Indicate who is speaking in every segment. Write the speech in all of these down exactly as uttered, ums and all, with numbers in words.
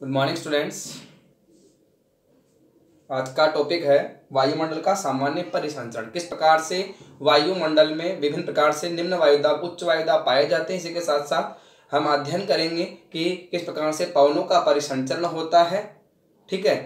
Speaker 1: Good morning students. आज का topic है वायुमंडल का सामान्य परिसंचरण। किस प्रकार से वायुमंडल में विभिन्न प्रकार से निम्न वायुदाब उच्च वायुदाब पाए जाते हैं। इसी के साथ साथ हम अध्ययन करेंगे कि किस प्रकार से पवनों का परिसंचरण होता है। ठीक है,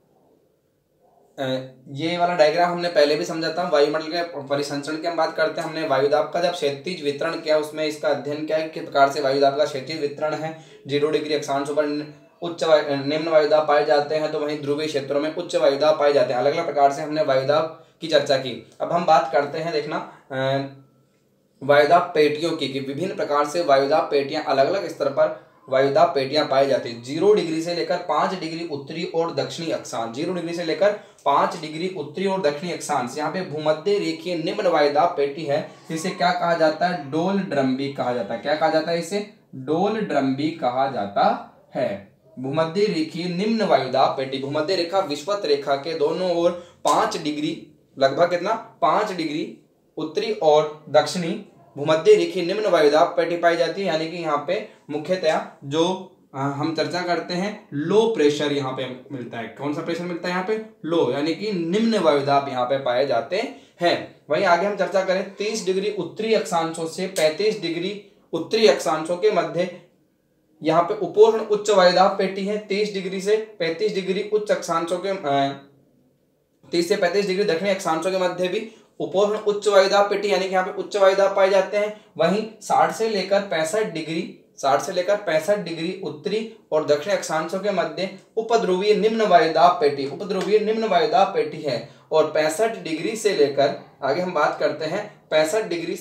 Speaker 1: ये वाला डायग्राम हमने पहले भी समझा था। वायुमंडल के परिसंचरण की हम बात करते हैं। हमने वायुदाब का जब क्षैतिज वितरण किया उसमें इसका अध्ययन किया है किस प्रकार से वायुदाब का क्षैतिज वितरण है। जीरो डिग्री अक्षांश पर उच्च निम्न वायुदाब पाए जाते हैं, तो वहीं ध्रुवीय क्षेत्रों में उच्च वायुदाब पाए जाते हैं। अलग अलग प्रकार से हमने वायुदाब की चर्चा की। अब हम बात करते हैं, देखना, वायुदाब पेटियों की कि विभिन्न प्रकार से वायुदाब पेटियां अलग अलग स्तर पर वायुदाब पेटियां पाई जाती है। जीरो डिग्री से लेकर पांच डिग्री उत्तरी और दक्षिणी अक्षांश, जीरो डिग्री से लेकर पांच डिग्री उत्तरी और दक्षिणी अक्षांश। यहाँ पे भूमध्य रेखीय निम्न वायुदाब पेटी है, जिसे क्या कहा जाता है? डोलड्रम्बी कहा जाता है। क्या कहा जाता है? इसे डोलड्रम्बी कहा जाता है। भूमध्य रेखीय निम्न वायुदाब पेटी, भूमध्य रेखा विषुवत रेखा के दोनों ओर पांच डिग्री, लगभग कितना, पांच डिग्री उत्तरी और दक्षिणी भूमध्य रेखीय निम्न वायुदाब पेटी पाई जाती है। यानी कि यहाँ पे मुख्यतया जो आ, हम चर्चा करते हैं लो प्रेशर यहाँ पे मिलता है। कौन सा प्रेशर मिलता है यहाँ पे? लो, यानी कि निम्न वायुदाब यहाँ पे पाए जाते हैं। वहीं आगे हम चर्चा करें तीस डिग्री उत्तरी अक्षांशों से पैंतीस डिग्री उत्तरी अक्षांशों के मध्य यहाँ पे उपोष्ण उच्च वायुदाब पेटी है। तीस डिग्री से पैंतीस डिग्री उच्च अक्षांशों के तीस से पैंतीस डिग्री दक्षिणी अक्षांशों के मध्य भी उपोष्ण उच्च वायुदाब पेटी, यानी कि यहाँ पे उच्च वायुदाब पाए जाते हैं। वहीं साठ से लेकर पैंसठ डिग्री साठ से लेकर पैंसठ डिग्री उत्तरी और दक्षिणी अक्षांशों के मध्य उपध्रुवीय निम्न वायुदाब पेटी उपध्रुवीय निम्न वायुदाब पेटी है। और पैंसठ डिग्री से लेकर आगे हम बात करते हैं पैंसठ डिग्री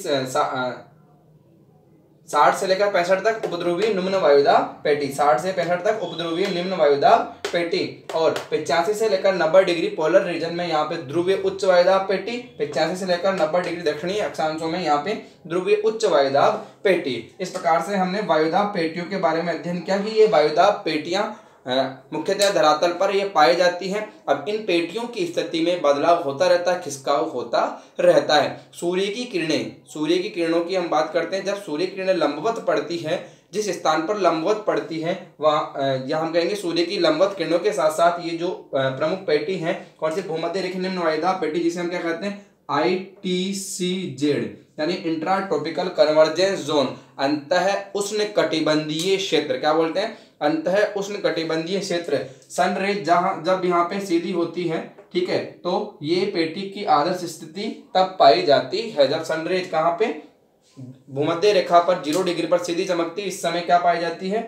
Speaker 1: साठ से लेकर पैंसठ तक उपध्रुवीय निम्न वायुदाब पेटी, साठ से पैंसठ तक उपध्रुवीय निम्न वायुदाब पेटी। और पचासी से लेकर नब्बे डिग्री पोलर रीजन में यहाँ पे ध्रुवीय उच्च वायुदाब पेटी, पचासी से लेकर नब्बे डिग्री दक्षिणी अक्षांशों में यहाँ पे ध्रुवीय उच्च वायुदाब पेटी। इस प्रकार से हमने वायुदाब पेटियों के बारे में अध्ययन किया कि ये वायुदाब पेटियां मुख्यतः धरातल पर ये पाई जाती हैं। अब इन पेटियों की स्थिति में बदलाव होता रहता है, खिसकाव होता रहता है। सूर्य की किरणें सूर्य की किरणों की हम बात करते हैं। जब सूर्य की किरणें लंबवत पड़ती है, जिस स्थान पर लंबवत पड़ती है वहाँ यहाँ हम कहेंगे सूर्य की लंबवत किरणों के साथ साथ ये जो प्रमुख पेटी है, कौन सी? भूमध्य रेखीय निम्न वायुदाब पेटी, जिसे हम क्या कहते हैं? आई टी सी जेड, यानी इंट्रा ट्रॉपिकल कन्वर्जेंस जोन, अंतः उष्ण कटिबंधीय क्षेत्र। क्या बोलते हैं? अंतः उष्ण कटिबंधीय क्षेत्र। सनरेज जहां जब यहाँ पे सीधी होती है, ठीक है, तो ये पेटी की आदर्श स्थिति तब पाई जाती है जब सनरेज कहाँ पे? भूमध्य रेखा पर जीरो डिग्री पर सीधी चमकती। इस समय क्या पाई जाती है?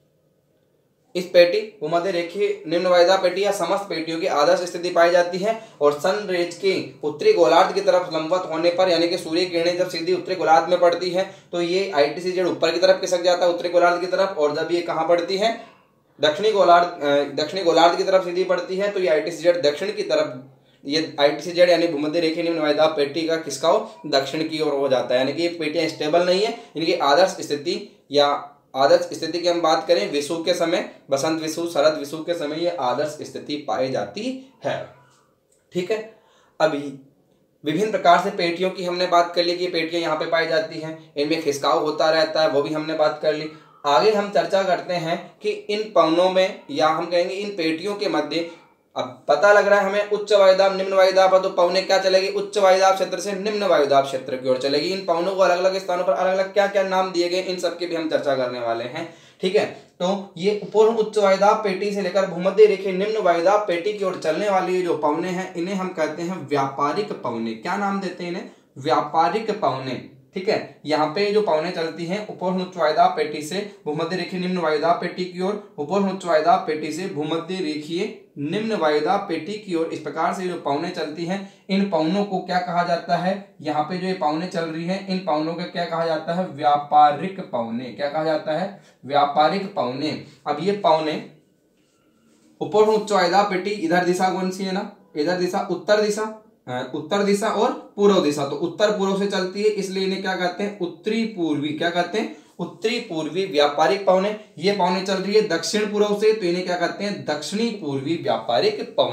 Speaker 1: इस पेटी भूमध्य रेखीय निम्न वायुदाब पेटी या समस्त पेटियों की आदर्श स्थिति पाई जाती है। और सनरेज के उत्तरी गोलार्ध की तरफ लंबवत होने पर, यानी कि सूर्य किरणें जब सीधी उत्तरी गोलार्ध में पड़ती है तो ये आई टी सी जेड ऊपर की तरफ खिसक जाता है, उत्तरी गोलार्ध की तरफ। और जब ये कहाँ पड़ती है? दक्षिणी गोलार्ध दक्षिणी गोलार्ध की तरफ सीधी पड़ती है तो ये आई टी सी जेड दक्षिण की तरफ, ये आई टी सी जेड यानी भूमध्य रेखीय निम्न वायुदाब पेटी का खिसकाव दक्षिण की ओर हो जाता है। यानी कि ये पेटियां स्टेबल नहीं है। इनकी आदर्श स्थिति या आदर्श स्थिति की हम बात करें विषुव के समय, बसंत विषुव, शरद विषुव के समय ये आदर्श स्थिति पाई जाती है। ठीक है, अभी विभिन्न प्रकार से पेटियों की हमने बात कर ली कि पेटियां यहाँ पे पाई जाती हैं, इनमें खिसकाव होता रहता है, वो भी हमने बात कर ली। आगे हम चर्चा करते हैं कि इन पवनों में या हम कहेंगे इन पेटियों के मध्य, अब पता लग रहा है हमें उच्च वायुदाब निम्न वायुदाब है, तो पवने क्या चलेगी? उच्च वायुदाब क्षेत्र से निम्न वायुदाब क्षेत्र की ओर चलेगी। इन पवनों को अलग अलग स्थानों पर अलग अलग क्या क्या नाम दिए गए, इन सब की भी हम चर्चा करने वाले हैं। ठीक है, तो ये उपोष्ण उच्च वायुदाब पेटी से लेकर भूमध्य रेखीय निम्न वायुदाब पेटी की ओर चलने वाली जो पवने हैं, इन्हें हम कहते हैं व्यापारिक पवने। क्या नाम देते हैं इन्हें? व्यापारिक पवने। ठीक है, यहाँ पे जो पवने चलती हैं उपोष्ण उच्च वायुदाब पेटी से भूमध्य रेखीय निम्न वायुदाब पेटी की ओर, उपोष्ण उच्च वायुदाब पेटी से भूमध्य रेखीय निम्न वायुदाब पेटी की ओर, इस प्रकार से जो पवने चलती हैं, इन पवनों को क्या कहा जाता है? यहाँ पे जो ये पवने चल रही हैं, इन पवनों को क्या कहा जाता है? व्यापारिक पवने। क्या कहा जाता है? व्यापारिक पवने। अब ये पवने उपोष्ण उच्च वायुदाब पेटी, इधर दिशा कौन सी है ना? इधर दिशा उत्तर दिशा, उत्तर दिशा और पूर्व दिशा, तो उत्तर पूर्व से चलती है, इसलिए इन्हें क्या कहते हैं? उत्तरी पूर्वी। क्या कहते हैं? उत्तरी पूर्वी व्यापारिक पवने। ये पवने चल रही है दक्षिण पूर्व से, तो इन्हें क्या कहते हैं? दक्षिणी पूर्वी व्यापारिक पवने।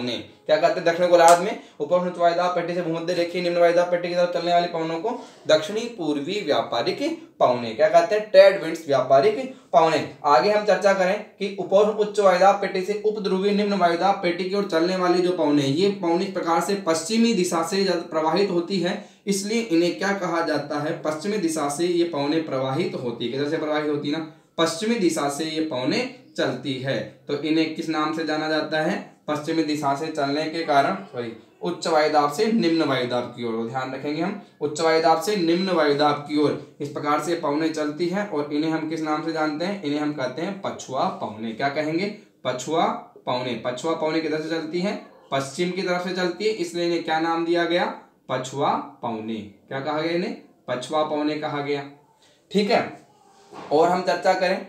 Speaker 1: क्या कहते हैं दक्षिण गोलार्ध में ऊपर उच्च वायुदाब पेटी से भूमध्य रेखीय निम्न वायुदाब पेटी की तरफ चलने वाली पवनों को दक्षिणी पूर्वी व्यापारिक पवने क्या कहते हैं, ट्रेड विंड्स, व्यापारिक पवने। आगे हम चर्चा करें कि ऊपर उच्च वायुदाब पेटी से उपध्रुवीय निम्न वायुदाब पेटी की ओर चलने वाली जो पवने, ये पवने इस प्रकार से पश्चिमी दिशा से प्रवाहित होती है, इसलिए इन्हें क्या कहा जाता है, पश्चिमी दिशा से ये पवने प्रवाहित होती है। किधर से प्रवाहित होती है ना, पश्चिमी दिशा से ये पवने चलती है, तो इन्हें किस नाम से जाना जाता है, पश्चिमी दिशा से चलने के कारण सॉरी उच्च वायुदाब से निम्न वायुदाब की ओर, ध्यान रखेंगे हम, उच्च वायुदाब से निम्न वायुदाब की ओर इस प्रकार से पवने चलती हैं और इन्हें हम किस नाम से जानते हैं, इन्हें हम कहते हैं पछुआ पवने। क्या कहेंगे, पछुआ पवने। पछुआ पवने किधर से चलती है, पश्चिम की तरफ से चलती है, इसलिए इन्हें क्या नाम दिया गया, पछुआ पवने। क्या कहा गया, इन्हें पछुआ पवने कहा गया। ठीक है, और हम चर्चा करें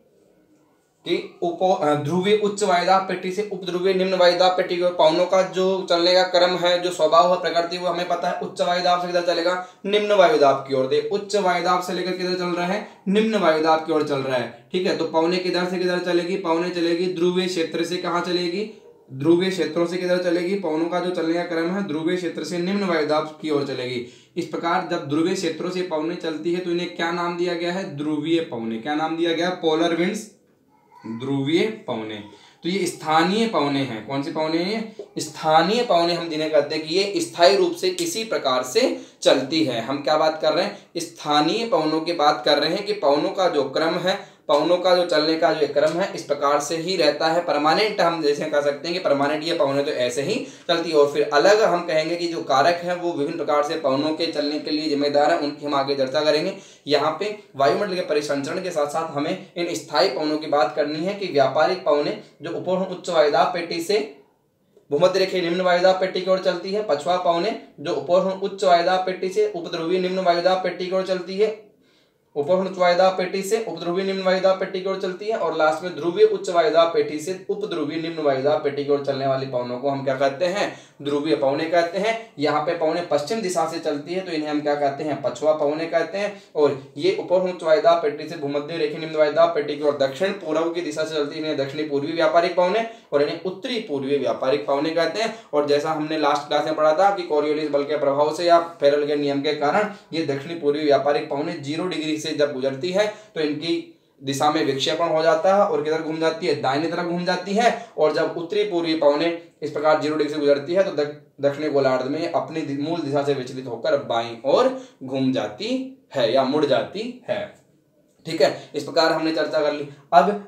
Speaker 1: कि उप ध्रुवीय उच्च वायुदाब पेटी से उपध्रुवीय निम्न वायुदाब पेटी की ओर पवनों का जो चलने का क्रम है, जो स्वभाव है, प्रकृति, वो हमें पता है। उच्च वायुदाब से किधर चलेगा, निम्न वायुदाब की ओर। दे उच्च वायुदाब से लेकर किधर चल रहा है, निम्न वायुदाब की ओर चल रहा है। ठीक है, तो पवने किधर से किधर चलेगी, पवने चलेगी ध्रुवीय क्षेत्र से, कहाँ चलेगी, ध्रुवीय क्षेत्रों से किधर चलेगी, पवनों का जो चलने का क्रम है ध्रुवीय क्षेत्र से निम्न वायुदाब की ओर चलेगी। इस प्रकार जब ध्रुवीय क्षेत्रों से पवने चलती है तो इन्हें क्या नाम दिया गया है, ध्रुवीय पवने। क्या नाम दिया गया, पोलर विंड्स, ध्रुवीय पवने। तो ये स्थानीय पवने हैं। कौन सी पवने हैं, स्थानीय पवने हम जिन्हें कहते हैं कि ये स्थायी रूप से इसी प्रकार से चलती है। हम क्या बात कर रहे हैं, स्थानीय पवनों की बात कर रहे हैं कि पवनों का जो क्रम है, पवनों का जो चलने का जो क्रम है, इस प्रकार से ही रहता है। परमानेंट हम जैसे कह सकते हैं कि परमानेंट ये पवनें तो ऐसे ही चलती है। और फिर अलग हम कहेंगे कि जो कारक हैं वो विभिन्न प्रकार से पवनों के चलने के लिए जिम्मेदार है, उनकी हम आगे चर्चा करेंगे। यहाँ पे वायुमंडल के परिसंचरण के साथ साथ हमें इन स्थायी पवनों की बात करनी है कि व्यापारिक पवने जो ऊपर उच्च वायुदाब पेटी से भूमध्य रेखीय निम्न वायुदाब पेटी की ओर चलती है, पछुआ पवने जो ऊपर उच्च वायुदाब पेटी से उपध्रुवीय निम्न वायुदाब पेटी की ओर चलती है, ऊपर उच्च वायुदाब पेटी से उपध्रुवीय निम्न वायुदाब पेटी की ओर चलती है, और लास्ट में ध्रुवीय उच्च वायुदाब पेटी से उपध्रुवीय निम्न वायुदाब पेटी की ओर चलने वाली पवनों को हम क्या कहते हैं, ध्रुवीय पवने कहते हैं। यहाँ पे पवने पश्चिम दिशा से चलती है तो इन्हें हम क्या कहते हैं, पछुआ पवने कहते हैं। और ये ऊपर उच्च वायुदाब पेटी से भूमध्य रेखीय निम्न वायुदाब पेटी की ओर दक्षिण पूर्व की दिशा से चलती है, इन्हें दक्षिणी पूर्वी व्यापारिक पवने और इन्हें उत्तरी पूर्वी व्यापारिक पवने कहते हैं। और जैसा हमने लास्ट क्लास में पढ़ा था कि कोरियोलिस बल के प्रभाव से या फेरल के नियम के कारण ये दक्षिणी पूर्वी व्यापारिक पवने जीरो डिग्री से जब गुजरती है तो इनकी दिशा में विक्षेपण हो जाता है और किधर घूम जाती है, दाहिने तरफ घूम जाती है। और जब उत्तरी पूर्वी पवने इस प्रकार जीरो डिग्री से गुजरती है तो दक्षिणी गोलार्ध में अपनी मूल दिशा से विचलित होकर बाईं ओर घूम जाती है या मुड़ जाती है। ठीक है, इस प्रकार हमने चर्चा कर ली। अब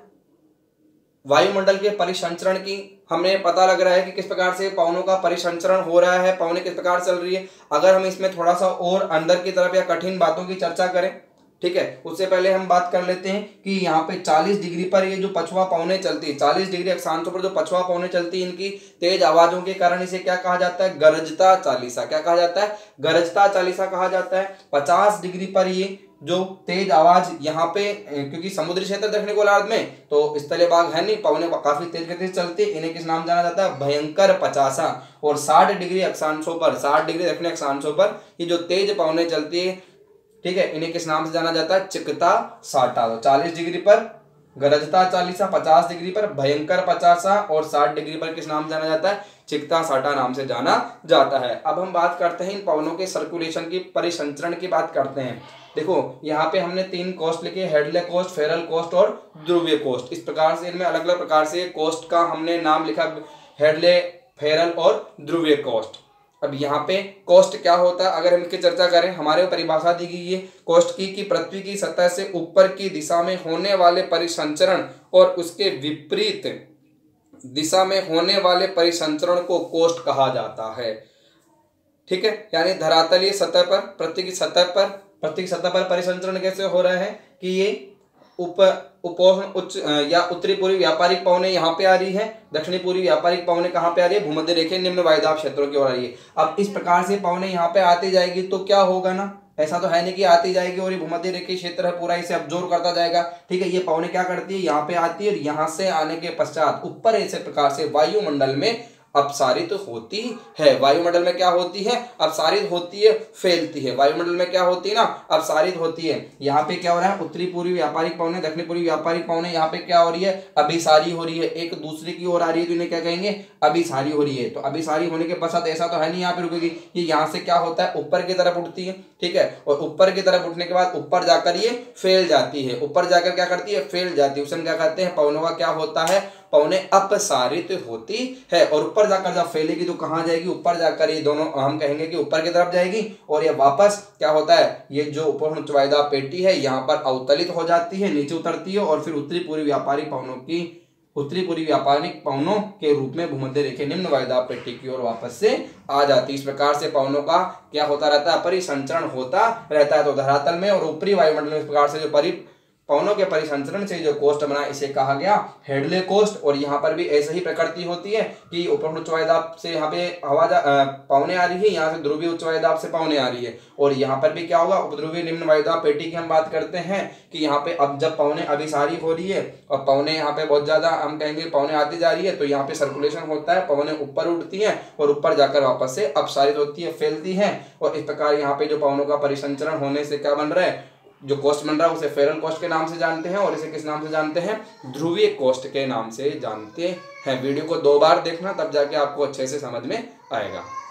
Speaker 1: वायुमंडल के परिसंचरण की हमें पता लग रहा है कि किस प्रकार से पवनों का परिसंचरण हो रहा है, पवनें किस प्रकार चल रही है। अगर हम इसमें थोड़ा सा और अंदर की तरफ या कठिन बातों की चर्चा करें, ठीक है, उससे पहले हम बात कर लेते हैं कि यहाँ पे चालीस डिग्री पर ये जो पछुआ पवने चलती है, चालीस डिग्री अक्षांशों पर जो पछुआ पवने चलती है, इनकी तेज आवाजों के कारण इसे क्या कहा जाता है, गरजता चालीसा। क्या कहा जाता है, गरजता चालीसा कहा जाता है। पचास डिग्री पर ये जो तेज आवाज यहाँ पे, क्योंकि समुद्री क्षेत्र दक्षिणी गोलार्ध में तो स्थलीय भाग है नहीं, पवने काफी तेज गति से चलती है, इन्हें किस नाम जाना जाता है, भयंकर पचासा। और साठ डिग्री अक्षांशों पर, साठ डिग्री दक्षिणी अक्षांशों पर ये जो तेज पवने चलती है, ठीक है, इन्हें किस नाम से जाना जाता है, चिकता साटा। तो चालीस डिग्री पर गरजता चालीसा, पचास डिग्री पर भयंकर पचासा और साठ डिग्री पर किस नाम जाना जाता है, चिकता साटा नाम से जाना जाता है। अब हम बात करते हैं इन पवनों के सर्कुलेशन की, परिसंचरण की बात करते हैं। देखो यहाँ पे हमने तीन कोस्ट लिखे, हेडले कोस्ट, फेरल कोस्ट और ध्रुवीय कोस्ट। इस प्रकार से इनमें अलग अलग प्रकार से कोस्ट का हमने नाम लिखा, हेडले, फेरल और ध्रुवीय कोस्ट। अब यहाँ पे कोस्ट क्या होता है, अगर हम इसकी चर्चा करें, हमारे परिभाषा दी गई है कोस्ट की कि पृथ्वी की सतह से ऊपर की दिशा में होने वाले परिसंचरण और उसके विपरीत दिशा में होने वाले परिसंचरण को कोस्ट कहा जाता है। ठीक है, यानी धरातलीय सतह पर, पृथ्वी की सतह पर, पृथ्वी की सतह पर परिसंचरण कैसे हो रहा है कि ये उप उपोष्ण उच्च या उत्तरी पूर्वी व्यापारिक पवने यहाँ पे आ रही है, दक्षिणी पूर्वी व्यापारिक पवने कहाँ पे आ रही है, भूमध्य रेखीय निम्न वायुदाब क्षेत्रों की ओर आ रही है। अब इस प्रकार से पवने यहाँ पे आती जाएगी तो क्या होगा ना, ऐसा तो है नहीं कि आती जाएगी और ये भूमध्य रेखीय क्षेत्र है पूरा इसे अब्जॉर्ब करता जाएगा। ठीक है, ये पवने क्या करती है, यहाँ पे आती है और यहाँ से आने के पश्चात ऊपर ऐसे प्रकार से वायुमंडल में अपसारित होती है। वायुमंडल में क्या होती है? अपसारित होती है, फैलती है। वायुमंडल में क्या होती है ना? अपसारित होती है। यहाँ पे क्या हो रहा है? उत्तरी पूर्वी व्यापारिक पवनें, दक्षिणी पूर्वी व्यापारिक पवनें यहाँ पे क्या हो रही है? अभिसारी हो रही है, एक दूसरे की ओर आ रही है, तो इन्हें क्या कहेंगे? अभिसारी हो रही है। तो अभिसारी होने के पश्चात ऐसा तो है नहीं यहाँ पे रुकेगी, ये यहाँ से क्या होता है? ऊपर की तरफ उठती है, ठीक है, और ऊपर की तरफ उठने के बाद ऊपर जाकर ये फैल जाती है। ऊपर जाकर क्या करती है? फैल जाती है। उसे हम क्या कहते हैं? पवनों का क्या होता है? पवनें अपसारित होती है। और ऊपर जाकर जब फैलेगी तो कहाँ जाएगी? ऊपर जाकर ये दोनों हम कहेंगे कि ऊपर की तरफ जाएगी, और ये वापस क्या होता है? ये जो ऊपर उच्च वायुदाब पेटी है यहाँ पर अवतलित हो जाती है, नीचे उतरती है, और फिर उत्तरी पूर्वी व्यापारिक पवनों की उत्तरी पूर्वी व्यापारिक पवनों के रूप में भूमध्य रेखा निम्न वायुदाब पेटी की ओर वापस से आ जाती है। इस प्रकार से पवनों का क्या होता रहता है? परिसंचरण होता रहता है। तो धरातल में और ऊपरी वायुमंडल में इस प्रकार से जो परि पवनों के परिसंचरण से जो कोष्ठ बना, इसे कहा गया हेडले कोष्ठ। और यहाँ पर भी ऐसे ही प्रकृति होती है कि ऊपर उच्च वायुदाब से यहाँ पे हवा पवनें आ रही है, यहाँ से ध्रुवीय उच्च वायुदाब से पवनें आ रही है, और यहाँ पर भी क्या होगा? उपध्रुवीय निम्न वायुदाब पेटी की हम बात करते हैं कि यहाँ पे अब जब पवनें अभिसारी हो रही है और पवनें यहाँ पे बहुत ज्यादा हम कहेंगे पवनें आती जा रही है, तो यहाँ पे सर्कुलेशन होता है, पवनें ऊपर उठती है और ऊपर जाकर वापस से अपसारित होती है, फैलती है। और इस प्रकार यहाँ पे जो पवनों का परिसंचरण होने से क्या बन रहा है? जो कोष्ठ बन रहा है उसे फेरल कोष्ठ के नाम से जानते हैं, और इसे किस नाम से जानते हैं? ध्रुवीय कोष्ठ के नाम से जानते हैं। वीडियो को दो बार देखना, तब जाके आपको अच्छे से समझ में आएगा।